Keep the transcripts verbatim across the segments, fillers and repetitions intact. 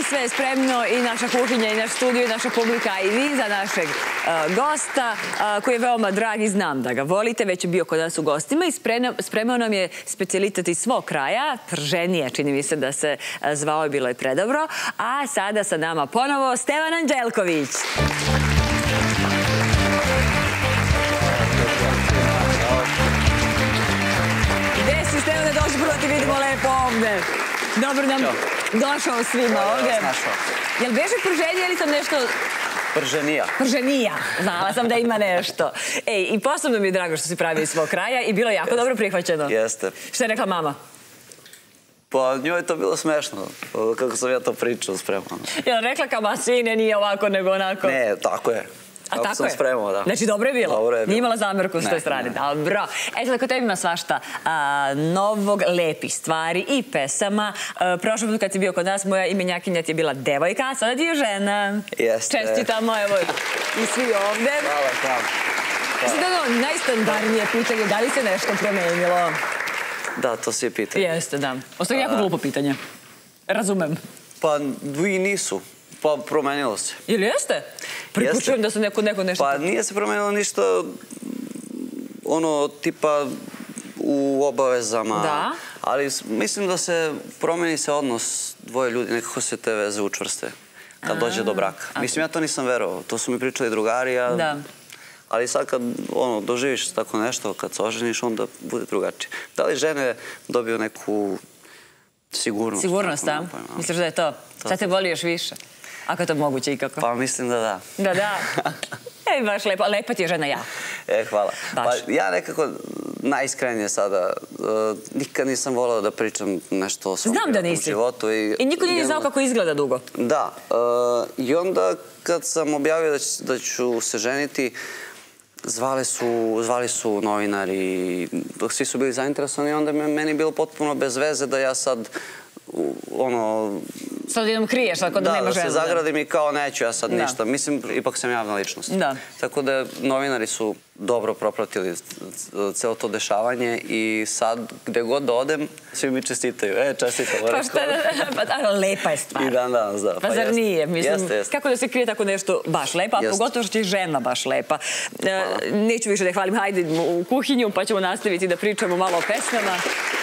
sve je spremno i naša kuhinja i naš studio i naša publika i vi za našeg gosta koji je veoma drag i znam da ga volite, već je bio kod nas u gostima i spremao nam je specijalitet iz svog kraja, prženije, čini mi se da se zvao i bilo je predobro, a sada sa nama ponovo Stevan Anđelković. Gde si, Stevane, došli prvo ti vidimo lepo ovde. Dobro nam došao svima ovde. Jel beže prženije ili sam nešto... Prženija. Prženija. Znala sam da ima nešto. Ej, i posebno mi je drago što si pravi iz svog kraja i bilo je jako dobro prihvaćeno. Jeste. Šta je rekla mama? Pa njoj je to bilo smešno, kako sam ja to pričao spremano. Jel rekla kao, ma sine, nije ovako nego onako? Ne, tako je. A tako je? Kako sam spremao, da. Znači, dobro je bilo? Dobro je bilo. Nije imala zamerku s toj strane? Dobro. E, sad, ako tebi ima svašta novog, lepih stvari i pesama. Prošlo put kad si bio kod nas, moja imenjakinja ti je bila devojka, a sada ti je žena. Jeste. Čestitamo, evo, i svi ovde. Hvala, hvala. Sada je ono najstandardnije pitanje, da li se nešto promenilo? Da, to svi pitaju. Jeste, da. Ostaje jako glupo pitanje. Razumem. Pa, i nisu. Pa, promenilo se. Ili jeste? Pripučujem da se neko nešto... Pa, nije se promenilo ništa, ono, tipa u obavezama. Da? Ali mislim da se promeni se odnos dvoje ljudi, nekako se te veze učvrste kad dođe do braka. Mislim, ja to nisam verovao. To su mi pričali drugari, a... Da. Ali sad kad doživiš tako nešto, kad se oženiš, onda bude drugačije. Da li žene dobiju neku sigurnost? Sigurnost, da? Misliš da je to? Sad te voli još više? Ako je to moguće i kako? Pa mislim da da. Da, da. Ej, baš lepa. Lepa ti je žena ja. E, hvala. Pa ja nekako najiskrenije sada, nikad nisam volao da pričam nešto o svom životu. I niko nije znao kako izgleda dugo. Da. I onda kad sam objavio da ću se ženiti, Zvali su novinari, svi su bili zainteresovani i onda meni je bilo potpuno bez veze da ja sad, ono... Sad idem kriješ, tako da nema žena. Da, da se zagradim i kao neću ja sad ništa. Mislim, ipak sam javna ličnost. Da. Tako da novinari su dobro propratili celo to dešavanje i sad, gde god da odem, svi mi čestitaju. E, čestitam. Pa šta da... Lepa je stvar. I dan danas, da. Pa zar nije? Jeste, jeste. Kako da se krije tako nešto baš lepa, a pogotovo što je žena baš lepa. Neću više da hvalim, hajde u kuhinju, pa ćemo nastaviti da pričamo malo o pesmama.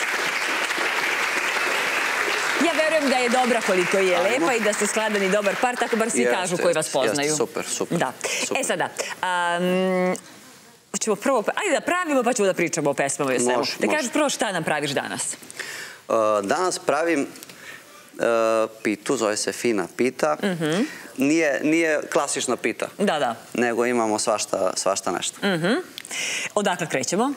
Ja verujem da je dobra koliko je lepa i da ste skladan i dobar par, tako bar svi kažu koji vas poznaju. Jeste, super, super. Da. E sada, ćemo prvo, ajde da pravimo pa ćemo da pričamo o pesmama i o svemu. Da kažeš prvo šta nam praviš danas? Danas pravim pitu, zove se fina pita. Nije klasična pita. Da, da. Nego imamo svašta nešto. Odakle krećemo?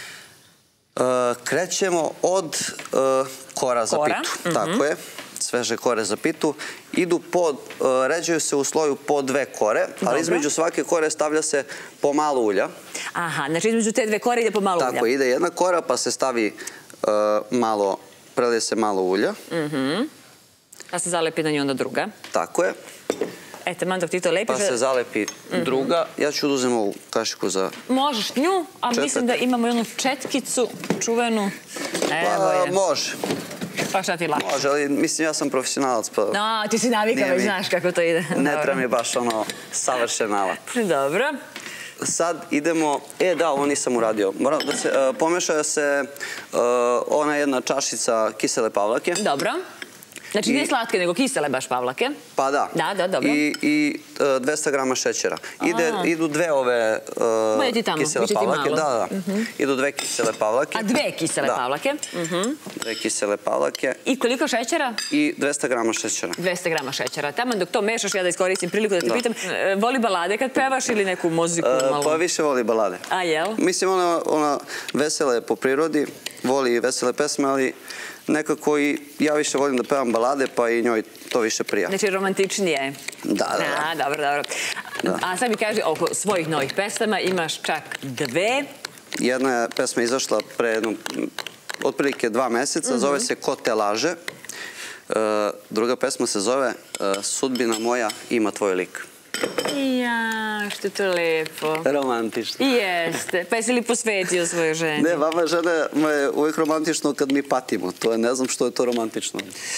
Krećemo od kora za pitu. Tako je. Sveže kore za pitu. Idu pod, ređaju se u sloju po dve kore, ali između svake kore stavlja se po malo ulja. Aha, znači između te dve kore ide po malo ulja. Tako, ide jedna kora pa se stavi malo, prelije se malo ulja. Pa se zalepi na nju onda druga. Tako je. Eto, man dok ti to lepiš... Pa se zalepi druga. Ja ću da uzem ovu kašiku za... Možeš nju, a mislim da imamo jednu četkicu čuvenu. Pa može. Pa šta ti lakše? Može, ali mislim ja sam profesionalac pa... No, ti si navika, već znaš kako to ide. Ne treba mi baš ono savršen alat. Dobro. Sad idemo... E, da, ovo nisam uradio. Moram da se... Pomešaju se ona jedna čašica kisele pavlake. Dobro. Znači nije slatke, nego kisele baš pavlake. Pa da. Da, da, dobro. I dvesta grama šećera. Idu dve ove kisele pavlake. Da, da. Idu dve kisele pavlake. A dve kisele pavlake? Dve kisele pavlake. I koliko šećera? I dvesta grama šećera. dvesta grama šećera. Tamo dok to mešaš, ja da iskoristim priliku da te pitam, voli balade kad pevaš ili neku muziku? Pa više voli balade. A jel? Mislim, ona vesela je po prirodi, voli vesele pesme, ali nekako i ja više volim da pevam balade, pa i njoj to više prija. Znači romantičnije. Da, da, da. Dobro, dobro. A sad mi kaži, oko svojih novih pesama imaš čak dve. Jedna je pesma izašla pre otprilike dva meseca, zove se Ko te laže. Druga pesma se zove Sudbina moja ima tvoj lik. Ja, što je to lepo. Romantično. Jeste. Pa jesi li posvetio svojoj ženi? Ne, vama žena je uvijek romantično kad mi patimo. To je, ne znam što je to romantično.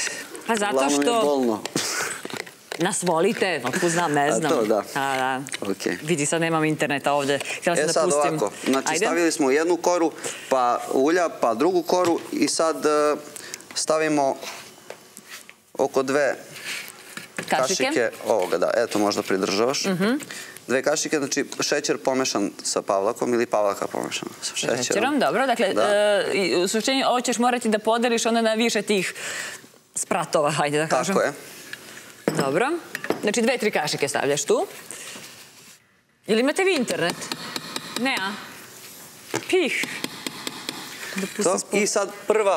Pa zato što... Uglavnom je bolno. Nas volite, otkud znam, ne znam. A to, da. A, da. Okej. Vidi, sad nemam interneta ovde. Htjela sam E da sad pustim. ovako, znači Ajde. stavili smo jednu koru, pa ulja, pa drugu koru i sad e, stavimo oko dve Kašike. kašike ovoga, da, eto možda pridržavaš. Dve kašike, znači šećer pomešan sa pavlakom ili pavlaka pomešana sa šećerom. Šećerom, dobro. Dakle, Da. e, i u suštini ovo ćeš morati da podeliš onda na više tih spratova, hajde da kažem. Tako je. Dobro. Znači, dve, tri kašike stavljaš tu. Jel imate vi internet? Ne, a? Pih. Da pustim To. sput. I sad prva,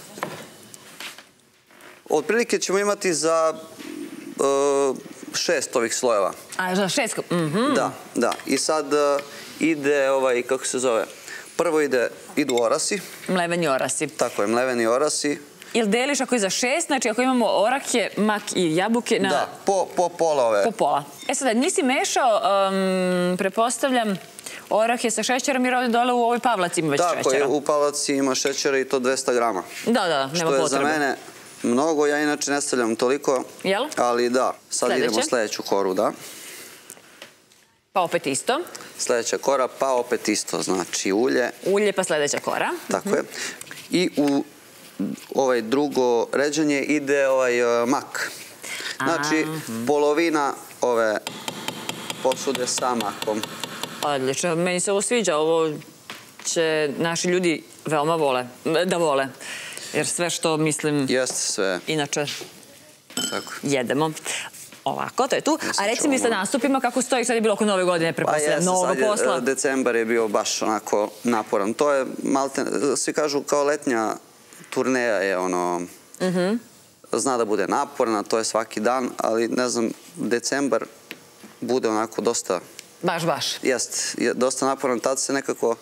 otprilike ćemo imati za e, šest ovih slojeva. A, za šest... Mhm. Da, da. I sad e, ide ovaj, kako se zove, prvo ide, idu orasi. Mleveni orasi. Tako je, mleveni orasi. Jel deliš ako je za šest, znači ako imamo orahe, mak i jabuke na... Da, po, po pola ove. Po pola. E sada, nisi mešao, um, prepostavljam, orahe sa šećerom jer ovdje dole u ovoj pavlaci ima već šećera. Tako je, u pavlaci ima šećera i to dvesta grama. Da, da, nema potrebe. Što je za mene mnogo, ja inače ne stavljam toliko. Jel? Ali da, sad Sledeće. idemo sljedeću koru, da. Pa opet isto. Sljedeća kora, pa opet isto, znači ulje. Ulje pa sljedeća kora. Tako je. I u ovaj drugo ređanje ide ovaj uh, mak. Znači, polovina ove posude sa makom. Odlično, meni se ovo sviđa, ovo će naši ljudi veoma vole, da vole. Jer sve što, mislim, Jeste sve. inače Tako. jedemo. Ovako, to je tu. A reci mi sa čuvamo. nastupima kako stoji, sad je bilo oko nove godine, Pa prepostavljam, jeste, mnogo sad je, posla. e, decembar je bio baš onako naporan. To je malte, svi kažu kao letnja turneja je ono, zna da bude naporna, to je svaki dan, ali ne znam, decembar bude onako dosta, Baš, baš. jest, je dosta naporan, tad se nekako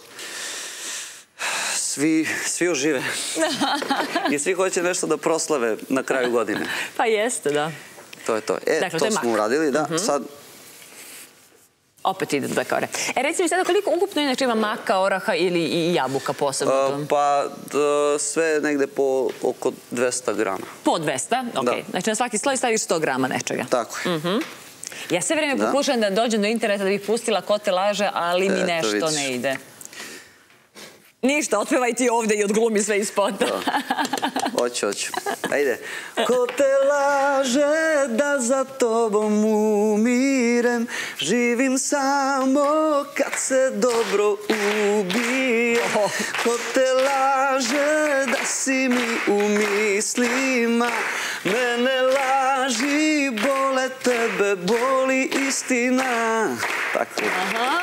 svi, svi užive. I svi hoće nešto da proslave na kraju godine. Pa jeste, da. To je to. E, Dakle, to to je smo mak. uradili, da. Sad, Opet ide dve kore. E, reci mi sada koliko ukupno inače ima maka, oraha ili i jabuka posebno? a, pa d- sve negde po oko dvesta grama. Po dvesta, ok. Da. Znači na svaki sloj staviš sto grama nečega. Tako je. Ja sve vreme Da. pokušam da dođem do interneta da bih pustila ko te laže, ali mi Eto, nešto vidiš. ne ide. Ništa, otpevaj ti ovde i odglumi sve iz spota. Hoću, hoću. Ajde. Ko te laže da za tobom umirem, živim samo kad se dobro ubije. Ko te laže da si mi u mislima, mene laži, bole tebe, boli istina. Tako. Aha!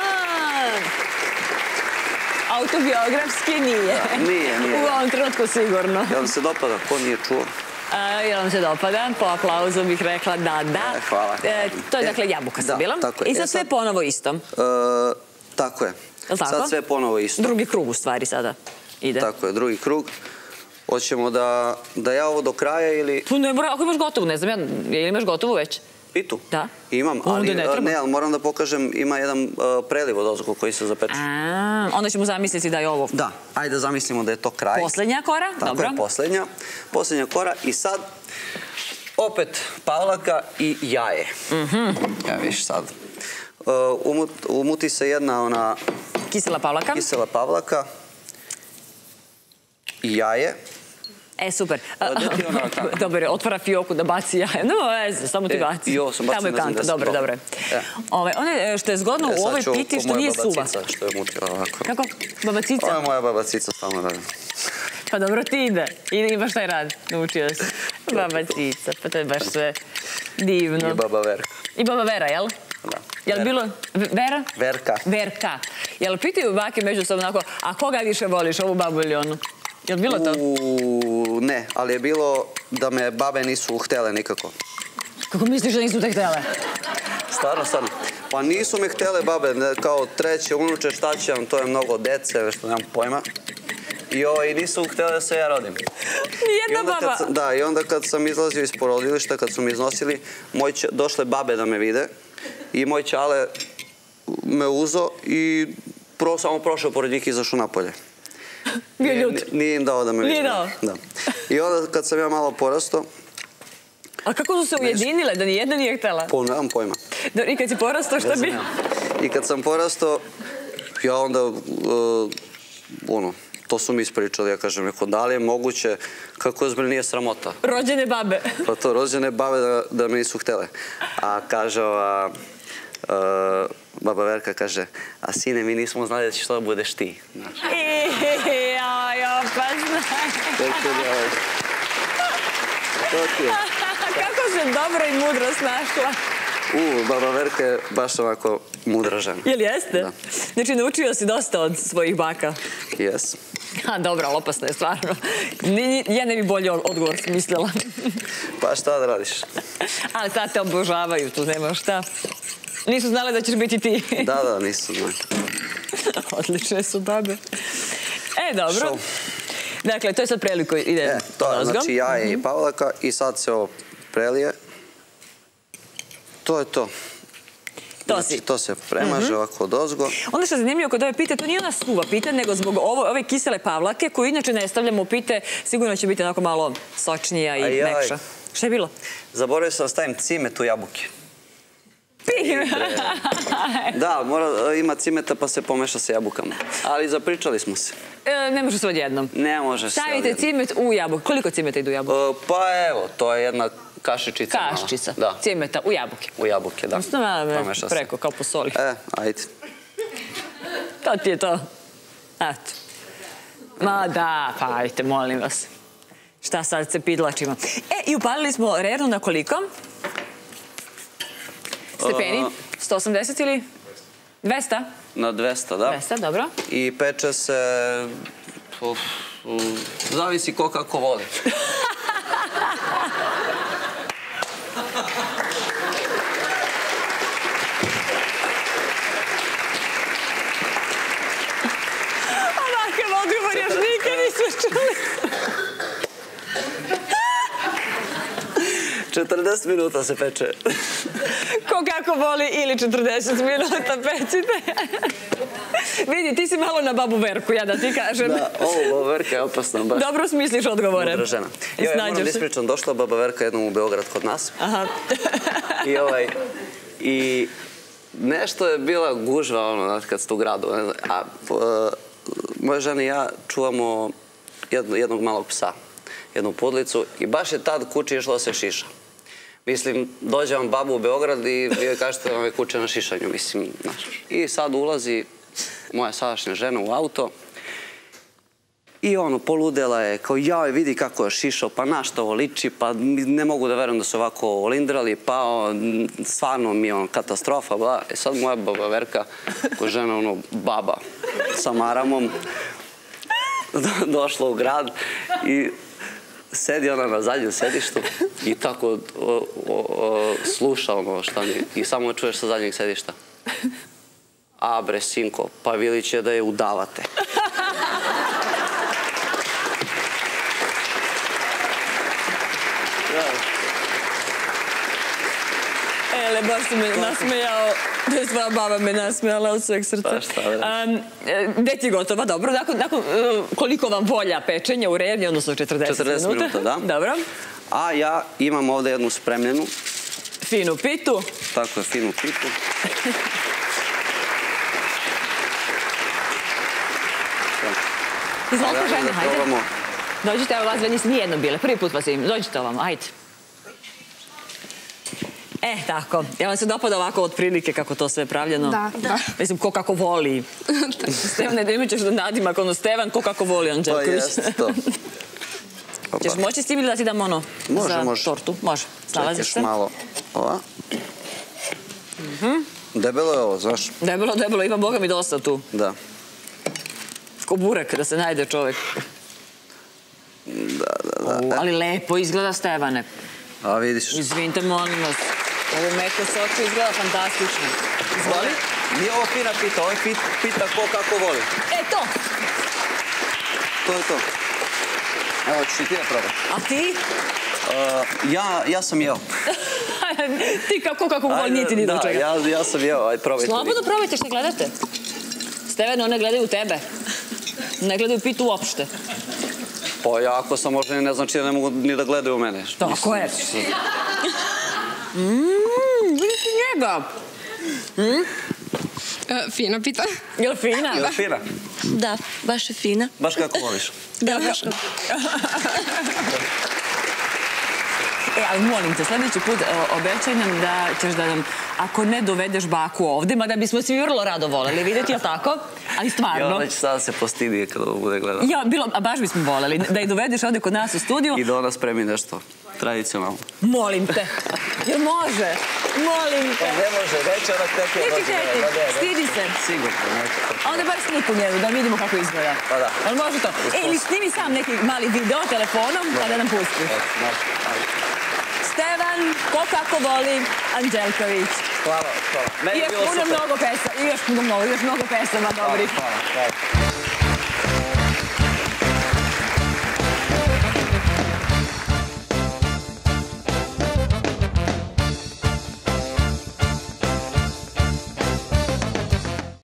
Autobiografski nije. Da, nije, nije. U ovom trenutku sigurno. Jel vam se dopada? Ko nije čuo? A, jel vam se dopada? Po aplauzu bih rekla da, da. E, hvala. E, to je E, dakle jabuka da, sam bila. tako je. I sad E, sve sad- ponovo isto. E, tako je. Jel tako? Sad sve ponovo isto. Drugi krug u stvari sada ide. Tako je, drugi krug. Hoćemo da, da ja ovo do kraja ili... Tu ne mora, ako imaš gotovu, ne znam, ja, jel imaš gotovu već? Pitu? Da. Imam, Onda ali ne e, treba. ne, ali moram da pokažem, ima jedan e, preliv od ozgo koji se zapeče. A, onda ćemo zamisliti da je ovo Da, ajde da zamislimo da je to kraj. posljednja kora. Tako Dobro. je, posljednja. Posljednja kora i sad opet pavlaka i jaje. Ja viš sad. E, umut, umuti se jedna ona Kisela pavlaka. kisela pavlaka i jaje. E, super. A, gde ti je ona kanta? Dobar, otvara fioku da baci jaje. Nema veze, samo ti E, baci. i ovo sam bacio, Tamo je ne znam kanta, gde sam dobro, to. dobro. E. Ove, one, e, što je zgodno E, u sad ovoj ću piti ko što moja nije baba suva. Cica, što je mutila ovako. Kako? Baba Cica? Ovo je moja baba Cica stalno radi. Pa dobro ti ide. I imaš taj rad. Naučio se. Baba Cica, pa to je baš sve divno. I baba Verka. I baba Vera, jel? Da. Jel Verka. bilo... V- Vera? Verka. Verka. Jel pitaju bake međusobno onako, a koga više voliš, ovu babu ili onu? Jel bilo to? U, ne, ali je bilo da me babe nisu htele nikako. Kako misliš da nisu te htjele? Stvarno, stvarno. Pa nisu me htele babe, ne, kao treće unuče, šta će vam, to je mnogo dece, što nemam pojma. I ovaj, nisu htjeli da se ja rodim. I Nijedna onda kad baba. sam- Da, i onda kad sam izlazio iz porodilišta, kad su me iznosili, moj ća- došle babe da me vide i moj ćale me uzo i pro, samo prošao pored njih i izašao napolje. Bio Nije- ljut. Nije im dao da me Nije vide. dao? Da. I onda kad sam ja malo porastao, A kako su se ujedinile, da nijedna nije htela? Pa nemam pojma. I kad si porastao, šta bi? I kad sam porastao, ja onda, ono, to su mi ispričali, ja kažem, neko, da li je moguće, kako ozbiljno nije sramota? Rođene babe. Pa to, rođene babe da me nisu htele. A kaže ova, baba Verka kaže, a sine, mi nismo znali da ćeš to da budeš ti. Joj, opasno. Kako se dobro i mudro snašla. U, baba Verka je baš ovako mudra žena. Jel jeste? Da. Znači, naučio si dosta od svojih baka. Jes. A, dobro, ali opasno je stvarno. Ja ne bi bolje odgovor smislila. Pa šta da radiš? Ali sad te obožavaju, tu nema šta. Nisu znali da ćeš biti ti. Da, da, nisu znali. Odlične su babe. E, dobro. Dakle, to je sad prelij koji ide e, to je, znači jaje i pavlaka i sad se ovo prelije. To je to. To si. To se premaže ovako od ozgo. Onda što je zanimljivo kod ove pite, to nije ona suva pita, nego zbog ove kisele pavlake, koju inače ne stavljamo u pite, sigurno će biti onako malo sočnija i mekša. Šta je bilo? Zaboravio sam da stavim cimet u jabuke. Pime! Da, mora ima cimeta pa se pomeša sa jabukama. Ali zapričali smo se. Ne može se odjednom. Ne može se odjednom. Stavite cimet u jabuke. Koliko cimeta ide u jabuke? Pa evo, to je jedna kašičica. Kašičica. Cimeta u jabuke. U jabuke, da. Pomeša se. Preko, kao po soli. E, ajde. To ti je to. Eto. Ma da, pa ajte, molim vas. Šta sad se pidlačimo? E, i upalili smo rernu na koliko? Stepeni? sto osamdeset ili dvesta? Na dvesta, da. dvesta, dobro. I peče se... Zavisi ko kako voli. Ovakav odgovor još nikad nisu čuli. četrdeset minuta se peče. Ko kako voli ili četrdeset minuta pecite. Vidi, ti si malo na babu Verku, ja da ti kažem. Da, ovo baba Verka je opasna baš. Dobro smisliš odgovore. Mudra žena. Ja moram da ispričam, došla baba Verka jednom u Beograd kod nas. Aha. I ovaj, i nešto je bila gužva, ono, kad ste u gradu. A moja žena i ja čuvamo jednog malog psa, jednu pudlicu i baš je tad kući išlo da se šiša. Mislim, dođe vam babu u Beograd i vi joj kažete da vam je kuća na šišanju, mislim, znaš. I sad ulazi moja sadašnja žena u auto i ono, poludela je, kao jaj, vidi kako je šišao, pa na što ovo liči, pa ne mogu da verujem da su ovako olindrali, pa stvarno mi je ono katastrofa, bla. E sad moja baba Verka, koja je žena, ono, baba sa maramom, došla u grad i sedi ona na zadnjem sedištu i tako sluša ono šta mi... I samo čuješ sa zadnjeg sedišta. A bre, sinko, pa Vili će da je udavate. Ele, baš si me nasmejao. To je sva baba me nasmejala od sveg srca. Pa šta vreći. Gde ti gotova? Dobro. Nakon koliko vam volja pečenja u rerni, odnosno četrdeset minuta? četrdeset minuta, da. Dobro. A ja imam ovde jednu spremljenu. Finu pitu. Tako je, finu pitu. Izvolite žene, hajde. Dođite, evo vas, niste nijedno bile. Prvi put vas imam. Dođite ovamo, hajde. E, tako. Ja vam se dopada ovako od prilike kako to sve je pravljeno? Da, da. Mislim, ko kako voli. Stevane, da imaćeš da nadimak, ono, Stevan, ko kako voli, Anđelković. Pa jeste to. Ćeš moći s tim ili da ti dam ono za tortu? Može. Snalaziš se? Čekaj malo. Ova. Debelo je ovo, znaš? Debelo, debelo. Ima Boga mi dosta tu. Da. Ko burek da se najde čovek. Da, da, da. Ali lepo izgleda, Stevane. A vidiš. Izvinite, molim vas. Ovo meko soče izgleda fantastično. Izvoli. Nije ovo fina pita, ovo je pita ko kako voli. E, to! To je to. Evo, ćeš i ti da probaš. A ti? Ja sam jeo. Ti kako kako voli, niti ni do čega. Da, ja sam jeo, ajde probajte. Slobodno probajte što gledate. Stevane, one gledaju u tebe. Ne gledaju pitu uopšte. Pa ja ako sam možda ne znači da ne mogu ni da gledaju u mene. Tako je. Mmm, vidi ti njega. Fina pita. Je li fina? Je li fina? Da, baš je fina. Baš kako voliš. Da, baš kako. E, ali molim te, sljedeći put obećaj nam da ćeš da nam, ako ne dovedeš baku ovde, mada bismo svi vrlo rado voleli vidjeti, je li tako? Ali stvarno. Ja, već sada se postidi kada ovo bude gledao. Ja, bilo, a baš bismo voleli da je dovedeš ovde kod nas u studiju. I da ona spremi nešto tradicionalno. Molim te. Jel može? Molim te. Ne može, neće ona teke. Neći teti, stidi se. Sigurno, neće. A onda bar sniku njenu, da vidimo kako izgleda. Pa da. Ali može to? E, ili snimi sam neki mali video telefonom, pa da nam pusti. Stevan, ko kako voli, Anđelković. Hvala, hvala. Meni je bilo super. I još puno mnogo pesama, i još mnogo, još mnogo pesama dobrih. Hvala, hvala.